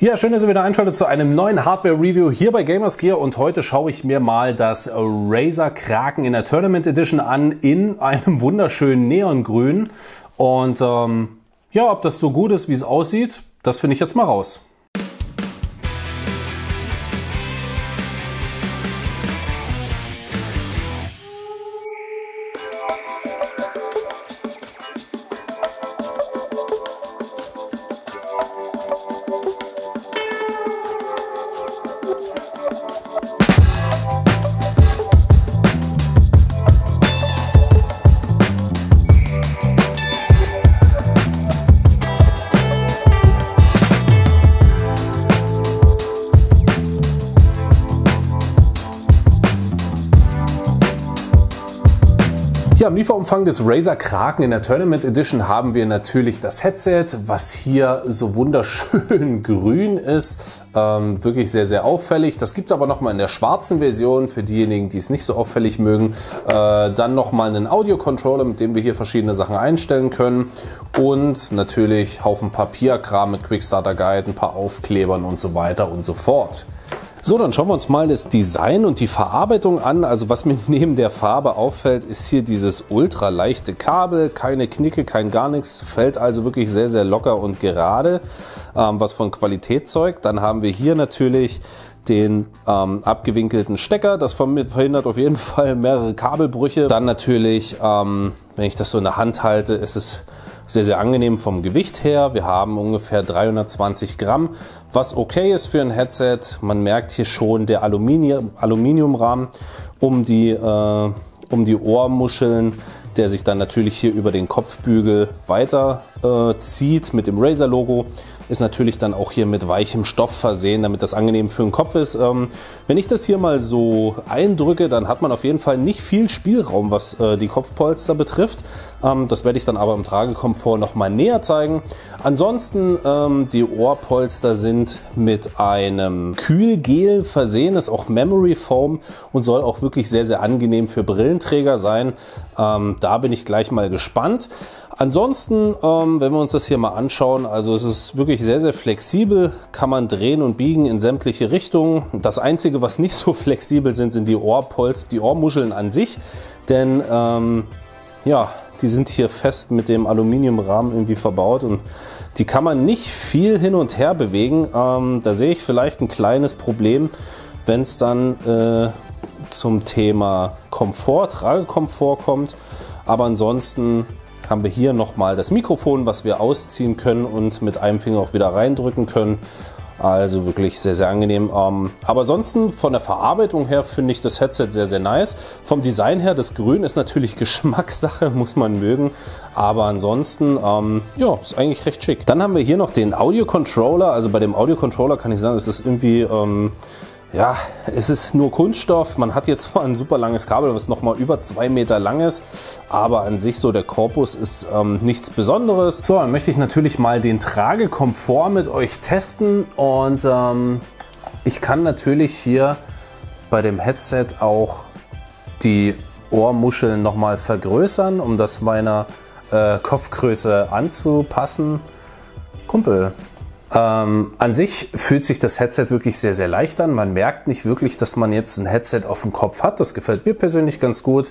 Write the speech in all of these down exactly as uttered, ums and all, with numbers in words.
Ja, schön, dass ihr wieder einschaltet zu einem neuen Hardware-Review hier bei Gamersgear und heute schaue ich mir mal das Razer Kraken in der Tournament Edition an in einem wunderschönen Neongrün und ähm, ja, ob das so gut ist, wie es aussieht, das finde ich jetzt mal raus. Ja, im Lieferumfang des Razer Kraken in der Tournament Edition haben wir natürlich das Headset, was hier so wunderschön grün ist. Ähm, wirklich sehr, sehr auffällig. Das gibt es aber nochmal in der schwarzen Version für diejenigen, die es nicht so auffällig mögen. Äh, dann nochmal einen Audio-Controller, mit dem wir hier verschiedene Sachen einstellen können. Und natürlich Haufen Papierkram mit Quickstarter Guide, ein paar Aufklebern und so weiter und so fort. So, dann schauen wir uns mal das Design und die Verarbeitung an. Also was mir neben der Farbe auffällt, ist hier dieses ultra leichte Kabel. Keine Knicke, kein gar nichts. Fällt also wirklich sehr, sehr locker und gerade, ähm, was von Qualität zeugt. Dann haben wir hier natürlich den ähm, abgewinkelten Stecker. Das verhindert auf jeden Fall mehrere Kabelbrüche. Dann natürlich, ähm, wenn ich das so in der Hand halte, ist es sehr, sehr angenehm vom Gewicht her. Wir haben ungefähr dreihundertzwanzig Gramm, was okay ist für ein Headset. Man merkt hier schon der Aluminium, Aluminiumrahmen um die, äh, um die Ohrmuscheln, der sich dann natürlich hier über den Kopfbügel weiter äh, zieht mit dem Razer-Logo. Ist natürlich dann auch hier mit weichem Stoff versehen, damit das angenehm für den Kopf ist. Ähm, wenn ich das hier mal so eindrücke, dann hat man auf jeden Fall nicht viel Spielraum, was äh, die Kopfpolster betrifft. Ähm, das werde ich dann aber im Tragekomfort noch mal näher zeigen. Ansonsten, ähm, die Ohrpolster sind mit einem Kühlgel versehen, ist auch Memory Foam und soll auch wirklich sehr, sehr angenehm für Brillenträger sein. Ähm, da bin ich gleich mal gespannt. Ansonsten, ähm, wenn wir uns das hier mal anschauen, also es ist wirklich sehr, sehr flexibel, kann man drehen und biegen in sämtliche Richtungen. Das Einzige, was nicht so flexibel sind, sind die Ohrpolster, die Ohrmuscheln an sich, denn ähm, ja, die sind hier fest mit dem Aluminiumrahmen irgendwie verbaut und die kann man nicht viel hin und her bewegen. Ähm, da sehe ich vielleicht ein kleines Problem, wenn es dann äh, zum Thema Komfort, Tragekomfort kommt, aber ansonsten haben wir hier nochmal das Mikrofon, was wir ausziehen können und mit einem Finger auch wieder reindrücken können. Also wirklich sehr, sehr angenehm. Ähm, aber ansonsten von der Verarbeitung her finde ich das Headset sehr, sehr nice. Vom Design her, das Grün ist natürlich Geschmackssache, muss man mögen. Aber ansonsten, ähm, ja, ist eigentlich recht schick. Dann haben wir hier noch den Audio-Controller. Also bei dem Audio-Controller kann ich sagen, es ist irgendwie... Ähm, Ja, es ist nur Kunststoff. Man hat hier zwar ein super langes Kabel, was noch mal über zwei Meter lang ist, aber an sich so der Korpus ist ähm, nichts Besonderes. So, dann möchte ich natürlich mal den Tragekomfort mit euch testen und ähm, ich kann natürlich hier bei dem Headset auch die Ohrmuscheln noch mal vergrößern, um das meiner äh, Kopfgröße anzupassen. Kumpel. Ähm, an sich fühlt sich das Headset wirklich sehr, sehr leicht an. Man merkt nicht wirklich, dass man jetzt ein Headset auf dem Kopf hat. Das gefällt mir persönlich ganz gut.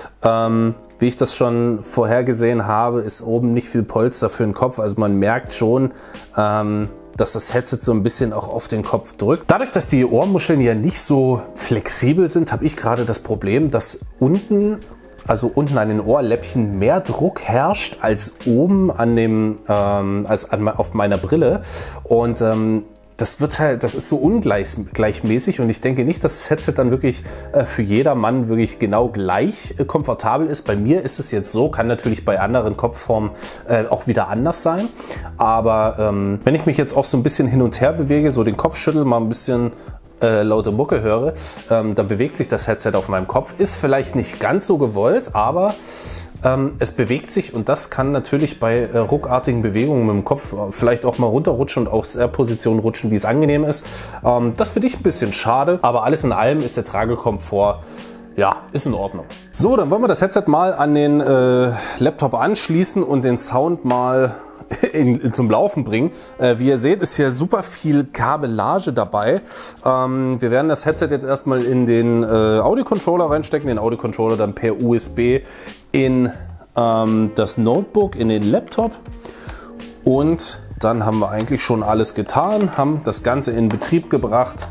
Ähm, wie ich das schon vorhergesehen habe, ist oben nicht viel Polster für den Kopf. Also man merkt schon, ähm, dass das Headset so ein bisschen auch auf den Kopf drückt. Dadurch, dass die Ohrmuscheln ja nicht so flexibel sind, habe ich gerade das Problem, dass unten also unten an den Ohrläppchen mehr Druck herrscht als oben an dem, ähm, als an, auf meiner Brille. Und ähm, das wird halt, das ist so ungleichmäßig und ich denke nicht, dass das Headset dann wirklich äh, für jedermann wirklich genau gleich äh, komfortabel ist. Bei mir ist es jetzt so, kann natürlich bei anderen Kopfformen äh, auch wieder anders sein. Aber ähm, wenn ich mich jetzt auch so ein bisschen hin und her bewege, so den Kopf schüttel, mal ein bisschen Äh, laute Mucke höre, ähm, dann bewegt sich das Headset auf meinem Kopf. Ist vielleicht nicht ganz so gewollt, aber ähm, es bewegt sich und das kann natürlich bei äh, ruckartigen Bewegungen mit dem Kopf vielleicht auch mal runterrutschen und aus der Position rutschen, wie es angenehm ist. Ähm, das finde ich ein bisschen schade, aber alles in allem ist der Tragekomfort, ja, ist in Ordnung. So, dann wollen wir das Headset mal an den äh, Laptop anschließen und den Sound mal in, zum Laufen bringen. Äh, wie ihr seht, ist hier super viel Kabellage dabei. Ähm, wir werden das Headset jetzt erstmal in den äh, Audio-Controller reinstecken, den Audio-Controller dann per U S B in ähm, das Notebook, in den Laptop. Und dann haben wir eigentlich schon alles getan, haben das Ganze in Betrieb gebracht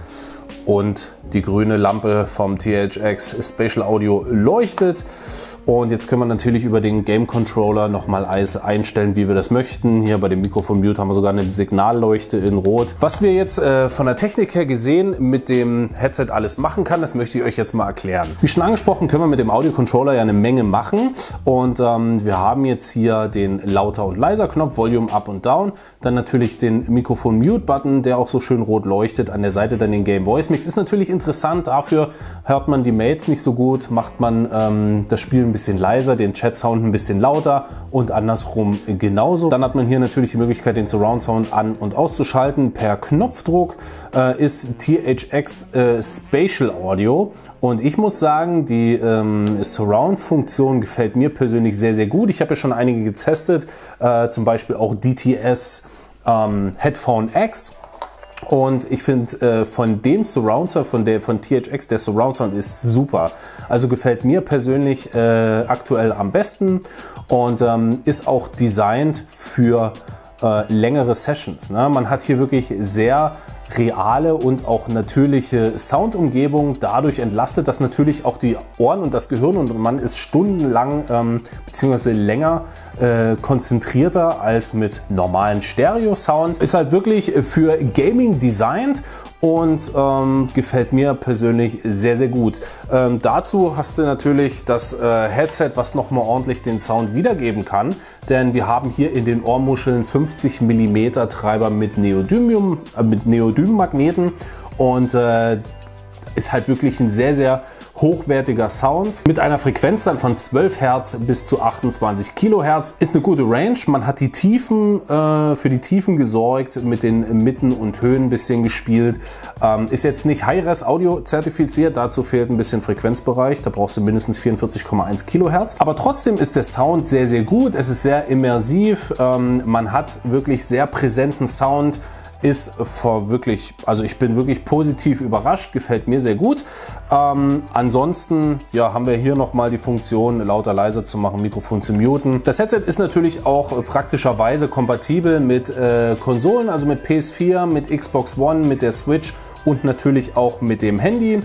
und die grüne Lampe vom T H X Spatial Audio leuchtet. Und jetzt können wir natürlich über den Game Controller nochmal einstellen, wie wir das möchten. Hier bei dem Mikrofon Mute haben wir sogar eine Signalleuchte in Rot. Was wir jetzt äh, von der Technik her gesehen mit dem Headset alles machen kann, das möchte ich euch jetzt mal erklären. Wie schon angesprochen, können wir mit dem Audio Controller ja eine Menge machen. Und ähm, wir haben jetzt hier den Lauter- und Leiser-Knopf, Volume Up und Down. Dann natürlich den Mikrofon Mute-Button, der auch so schön rot leuchtet. An der Seite dann den Game Voice Mix. Ist natürlich interessant, dafür hört man die Mates nicht so gut, macht man ähm, das Spiel ein bisschen leiser, den Chat-Sound ein bisschen lauter und andersrum genauso. Dann hat man hier natürlich die Möglichkeit, den Surround-Sound an- und auszuschalten per Knopfdruck. Äh, ist T H X äh, Spatial Audio und ich muss sagen, die ähm, Surround-Funktion gefällt mir persönlich sehr, sehr gut. Ich habe ja schon einige getestet, äh, zum Beispiel auch D T S ähm, Headphone X. Und ich finde äh, von dem Surround Sound, von der von T H X, der Surround Sound ist super. Also gefällt mir persönlich äh, aktuell am besten und ähm, ist auch designt für äh, längere Sessions. Ne? Man hat hier wirklich sehr reale und auch natürliche Soundumgebung dadurch entlastet, dass natürlich auch die Ohren und das Gehirn und man ist stundenlang ähm, bzw. länger äh, konzentrierter als mit normalen Stereo-Sound. Ist halt wirklich für Gaming designt und ähm, gefällt mir persönlich sehr, sehr gut. Ähm, dazu hast du natürlich das äh, Headset, was nochmal ordentlich den Sound wiedergeben kann, denn wir haben hier in den Ohrmuscheln fünfzig Millimeter Treiber mit Neodymium, äh, mit Neodym-Magneten und äh, ist halt wirklich ein sehr, sehr hochwertiger Sound mit einer Frequenz dann von zwölf Hertz bis zu achtundzwanzig Kilohertz. Ist eine gute Range. Man hat die Tiefen äh, für die Tiefen gesorgt, mit den Mitten und Höhen ein bisschen gespielt. Ähm, ist jetzt nicht Hi-Res Audio zertifiziert, dazu fehlt ein bisschen Frequenzbereich. Da brauchst du mindestens vierundvierzig Komma eins Kilohertz. Aber trotzdem ist der Sound sehr, sehr gut. Es ist sehr immersiv. Ähm, man hat wirklich sehr präsenten Sound. Ist vor wirklich, also ich bin wirklich positiv überrascht, gefällt mir sehr gut. Ähm, ansonsten ja, haben wir hier nochmal die Funktion, lauter, leiser zu machen, Mikrofon zu muten. Das Headset ist natürlich auch äh, praktischerweise kompatibel mit äh, Konsolen, also mit P S vier, mit Xbox One, mit der Switch und natürlich auch mit dem Handy.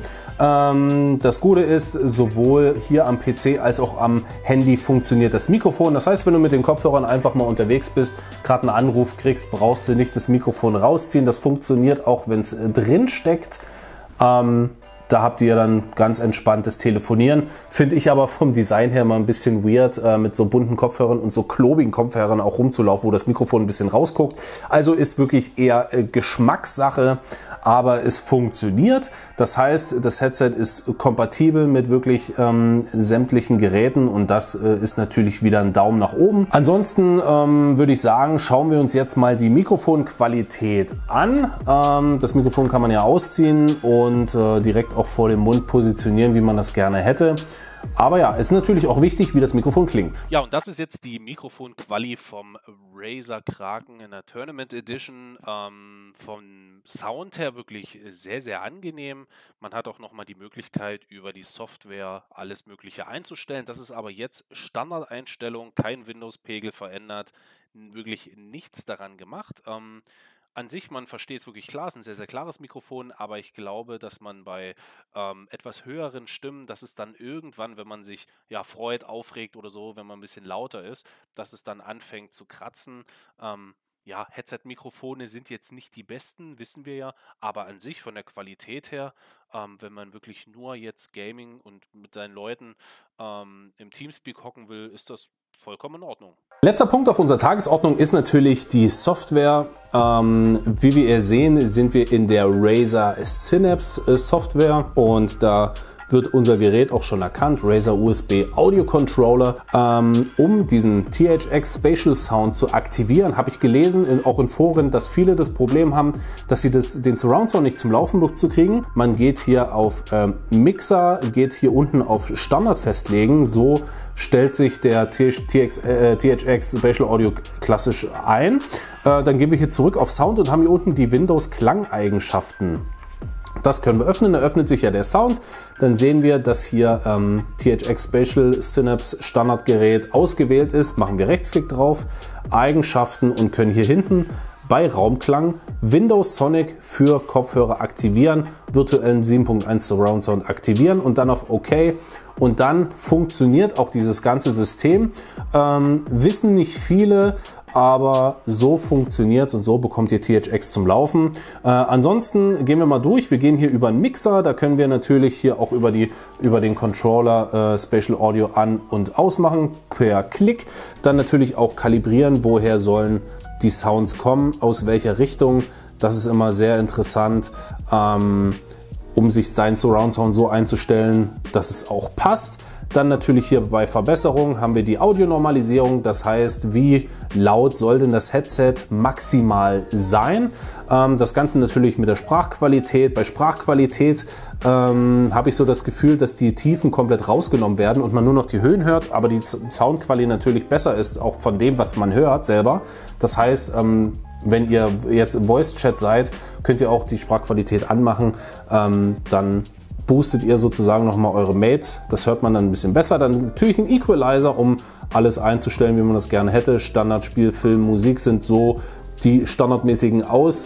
Ähm, das Gute ist, sowohl hier am P C als auch am Handy funktioniert das Mikrofon. Das heißt, wenn du mit den Kopfhörern einfach mal unterwegs bist, gerade einen Anruf kriegst, brauchst du nicht das Mikrofon rausziehen. Das funktioniert auch, wenn es drin steckt. Ähm, Da habt ihr dann ganz entspanntes Telefonieren. Finde ich aber vom Design her mal ein bisschen weird, äh, mit so bunten Kopfhörern und so klobigen Kopfhörern auch rumzulaufen, wo das Mikrofon ein bisschen rausguckt. Also ist wirklich eher äh, Geschmackssache, aber es funktioniert. Das heißt, das Headset ist kompatibel mit wirklich ähm, sämtlichen Geräten und das äh, ist natürlich wieder ein Daumen nach oben. Ansonsten ähm, würde ich sagen, schauen wir uns jetzt mal die Mikrofonqualität an. Ähm, das Mikrofon kann man ja ausziehen und äh, direkt auch vor dem Mund positionieren, wie man das gerne hätte. Aber ja, es ist natürlich auch wichtig, wie das Mikrofon klingt. Ja, und das ist jetzt die Mikrofonquali vom Razer Kraken in der Tournament Edition. Ähm, vom Sound her wirklich sehr, sehr angenehm. Man hat auch nochmal die Möglichkeit, über die Software alles Mögliche einzustellen. Das ist aber jetzt Standardeinstellung, kein Windows-Pegel verändert, wirklich nichts daran gemacht. Ähm, An sich, man versteht es wirklich klar, es ist ein sehr, sehr klares Mikrofon, aber ich glaube, dass man bei ähm, etwas höheren Stimmen, dass es dann irgendwann, wenn man sich ja freut, aufregt oder so, wenn man ein bisschen lauter ist, dass es dann anfängt zu kratzen. Ähm, ja, Headset-Mikrofone sind jetzt nicht die besten, wissen wir ja, aber an sich von der Qualität her, ähm, wenn man wirklich nur jetzt Gaming und mit seinen Leuten ähm, im Teamspeak hocken will, ist das vollkommen in Ordnung. Letzter Punkt auf unserer Tagesordnung ist natürlich die Software. Ähm, wie wir sehen, sind wir in der Razer Synapse Software und da wird unser Gerät auch schon erkannt, Razer U S B Audio Controller. Ähm, um diesen T H X Spatial Sound zu aktivieren, habe ich gelesen, in, auch in Foren, dass viele das Problem haben, dass sie das, den Surround Sound nicht zum Laufen zu kriegen. Man geht hier auf ähm, Mixer, geht hier unten auf Standard festlegen, so stellt sich der T H X, äh, T H X Spatial Audio klassisch ein. Äh, dann gehen wir hier zurück auf Sound und haben hier unten die Windows Klangeigenschaften. Das können wir öffnen, da öffnet sich ja der Sound. Dann sehen wir, dass hier ähm, T H X Spatial Synapse Standardgerät ausgewählt ist. Machen wir Rechtsklick drauf, Eigenschaften und können hier hinten bei Raumklang Windows Sonic für Kopfhörer aktivieren, virtuellen sieben Punkt eins Surround Sound aktivieren und dann auf OK. Und dann funktioniert auch dieses ganze System. Ähm, wissen nicht viele, aber so funktioniert es und so bekommt ihr T H X zum Laufen. Äh, ansonsten gehen wir mal durch. Wir gehen hier über einen Mixer. Da können wir natürlich hier auch über, die, über den Controller äh, Spatial Audio an- und ausmachen per Klick. Dann natürlich auch kalibrieren, woher sollen die Sounds kommen, aus welcher Richtung. Das ist immer sehr interessant, ähm, um sich seinen Surround Sound so einzustellen, dass es auch passt. Dann natürlich hier bei Verbesserung haben wir die Audionormalisierung, das heißt, wie laut soll denn das Headset maximal sein. Ähm, das Ganze natürlich mit der Sprachqualität. Bei Sprachqualität ähm, habe ich so das Gefühl, dass die Tiefen komplett rausgenommen werden und man nur noch die Höhen hört, aber die Soundqualität natürlich besser ist, auch von dem, was man hört selber. Das heißt, ähm, wenn ihr jetzt im Voice-Chat seid, könnt ihr auch die Sprachqualität anmachen, ähm, dann boostet ihr sozusagen nochmal eure Mates. Das hört man dann ein bisschen besser. Dann natürlich ein Equalizer, um alles einzustellen, wie man das gerne hätte. Standard, Spiel, Film, Musik sind so die standardmäßigen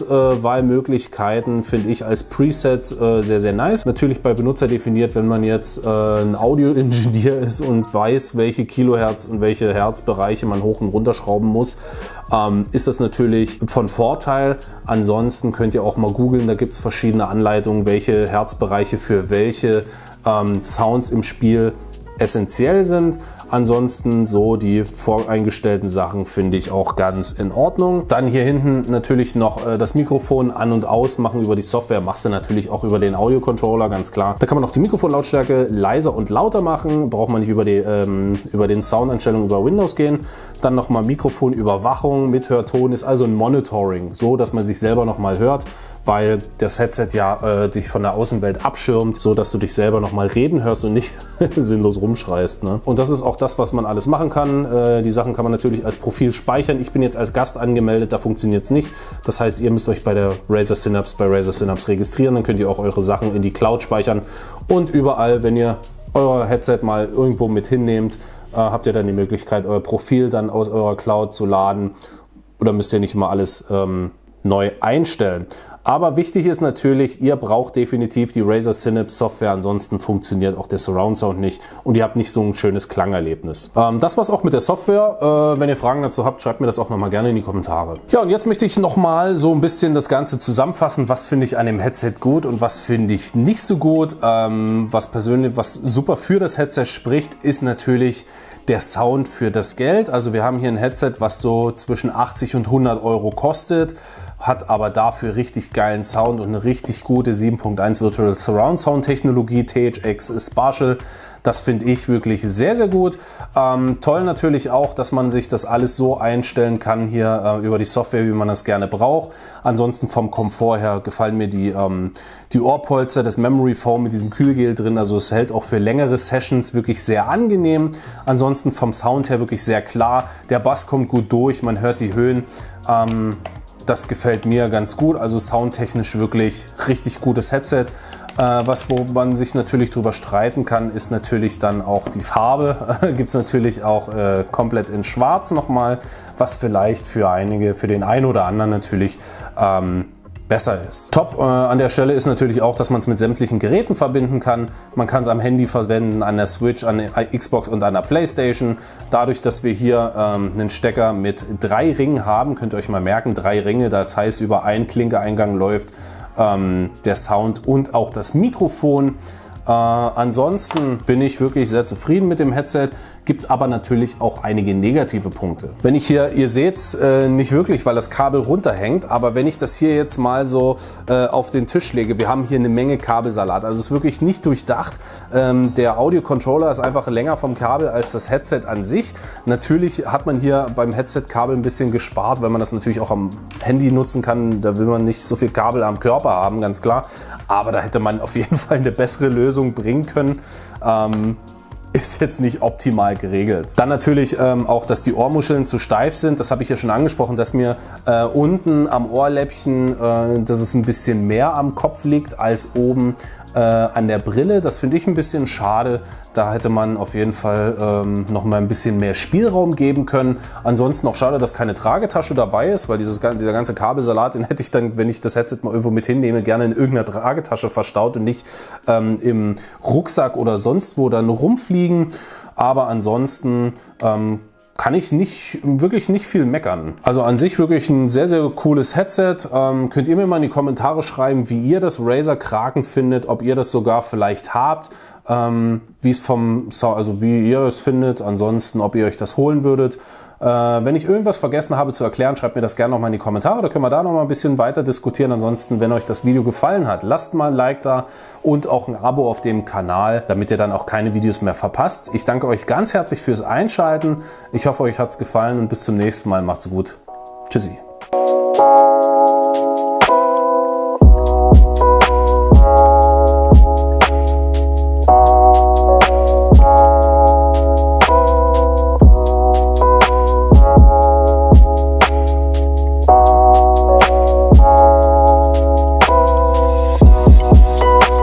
Auswahlmöglichkeiten, finde ich als Presets äh, sehr, sehr nice. Natürlich bei Benutzer definiert, wenn man jetzt äh, ein Audio-Ingenieur ist und weiß, welche Kilohertz und welche Herzbereiche man hoch und runter schrauben muss, ähm, ist das natürlich von Vorteil. Ansonsten könnt ihr auch mal googeln, da gibt es verschiedene Anleitungen, welche Herzbereiche für welche ähm, Sounds im Spiel essentiell sind. Ansonsten so die voreingestellten Sachen finde ich auch ganz in Ordnung. Dann hier hinten natürlich noch äh, das Mikrofon an- und ausmachen über die Software. Machst du natürlich auch über den Audio-Controller, ganz klar. Da kann man auch die Mikrofonlautstärke leiser und lauter machen. Braucht man nicht über, die, ähm, über den Soundeinstellungen über Windows gehen. Dann nochmal Mikrofonüberwachung mit Hörton ist also ein Monitoring, so dass man sich selber nochmal hört, weil das Headset ja äh, dich von der Außenwelt abschirmt, so dass du dich selber nochmal reden hörst und nicht sinnlos rumschreist. Ne? Und das ist auch das, was man alles machen kann. Äh, die Sachen kann man natürlich als Profil speichern. Ich bin jetzt als Gast angemeldet, da funktioniert es nicht. Das heißt, ihr müsst euch bei der Razer Synapse, bei Razer Synapse registrieren, dann könnt ihr auch eure Sachen in die Cloud speichern. Und überall, wenn ihr euer Headset mal irgendwo mit hinnehmt, äh, habt ihr dann die Möglichkeit, euer Profil dann aus eurer Cloud zu laden. Oder müsst ihr nicht immer alles ähm, neu einstellen. Aber wichtig ist natürlich, ihr braucht definitiv die Razer Synapse Software, ansonsten funktioniert auch der Surround Sound nicht und ihr habt nicht so ein schönes Klangerlebnis. Ähm, das war's auch mit der Software. Äh, wenn ihr Fragen dazu habt, schreibt mir das auch nochmal gerne in die Kommentare. Ja, und jetzt möchte ich nochmal so ein bisschen das Ganze zusammenfassen. Was finde ich an dem Headset gut und was finde ich nicht so gut. Ähm, was persönlich, was super für das Headset spricht, ist natürlich der Sound für das Geld. Also wir haben hier ein Headset, was so zwischen achtzig und hundert Euro kostet, hat aber dafür richtig geilen Sound und eine richtig gute sieben Punkt eins Virtual Surround Sound Technologie, T H X Spatial. Das finde ich wirklich sehr, sehr gut. Ähm, toll natürlich auch, dass man sich das alles so einstellen kann hier äh, über die Software, wie man das gerne braucht. Ansonsten vom Komfort her gefallen mir die, ähm, die Ohrpolster, das Memory Foam mit diesem Kühlgel drin. Also es hält auch für längere Sessions wirklich sehr angenehm. Ansonsten vom Sound her wirklich sehr klar. Der Bass kommt gut durch, man hört die Höhen. Ähm, das gefällt mir ganz gut. Also soundtechnisch wirklich richtig gutes Headset. Äh, was, wo man sich natürlich drüber streiten kann, ist natürlich dann auch die Farbe. Gibt es natürlich auch äh, komplett in Schwarz nochmal, was vielleicht für einige, für den einen oder anderen natürlich ähm, besser ist. Top äh, an der Stelle ist natürlich auch, dass man es mit sämtlichen Geräten verbinden kann. Man kann es am Handy verwenden, an der Switch, an der Xbox und an der Playstation. Dadurch, dass wir hier ähm, einen Stecker mit drei Ringen haben, könnt ihr euch mal merken, drei Ringe, das heißt über einen Klinkeeingang läuft ähm, der Sound und auch das Mikrofon. Äh, ansonsten bin ich wirklich sehr zufrieden mit dem Headset. gibt aber natürlich auch einige negative Punkte. Wenn ich hier, ihr seht es äh, nicht wirklich, weil das Kabel runterhängt, aber wenn ich das hier jetzt mal so äh, auf den Tisch lege, wir haben hier eine Menge Kabelsalat, also es ist wirklich nicht durchdacht. Ähm, der Audio-Controller ist einfach länger vom Kabel als das Headset an sich. Natürlich hat man hier beim Headset-Kabel ein bisschen gespart, weil man das natürlich auch am Handy nutzen kann. Da will man nicht so viel Kabel am Körper haben, ganz klar. Aber da hätte man auf jeden Fall eine bessere Lösung bringen können. Ähm, ist jetzt nicht optimal geregelt. Dann natürlich ähm, auch, dass die Ohrmuscheln zu steif sind. Das habe ich ja schon angesprochen, dass mir äh, unten am Ohrläppchen, äh, dass es ein bisschen mehr am Kopf liegt als oben äh, an der Brille. Das finde ich ein bisschen schade. Da hätte man auf jeden Fall ähm, noch mal ein bisschen mehr Spielraum geben können. Ansonsten auch schade, dass keine Tragetasche dabei ist, weil dieses, dieser ganze Kabelsalat, den hätte ich dann, wenn ich das Headset mal irgendwo mit hinnehme, gerne in irgendeiner Tragetasche verstaut und nicht ähm, im Rucksack oder sonst wo dann rumfliegen. Aber ansonsten ähm, kann ich nicht, wirklich nicht viel meckern. Also an sich wirklich ein sehr, sehr cooles Headset. Ähm, könnt ihr mir mal in die Kommentare schreiben, wie ihr das Razer Kraken findet, ob ihr das sogar vielleicht habt, ähm, wie es vom Sound, also wie ihr es findet, ansonsten, ob ihr euch das holen würdet. Äh, wenn ich irgendwas vergessen habe zu erklären, schreibt mir das gerne nochmal in die Kommentare, da können wir da noch mal ein bisschen weiter diskutieren. Ansonsten, wenn euch das Video gefallen hat, lasst mal ein Like da und auch ein Abo auf dem Kanal, damit ihr dann auch keine Videos mehr verpasst. Ich danke euch ganz herzlich fürs Einschalten. Ich hoffe, euch hat es gefallen und bis zum nächsten Mal. Macht's gut. Tschüssi.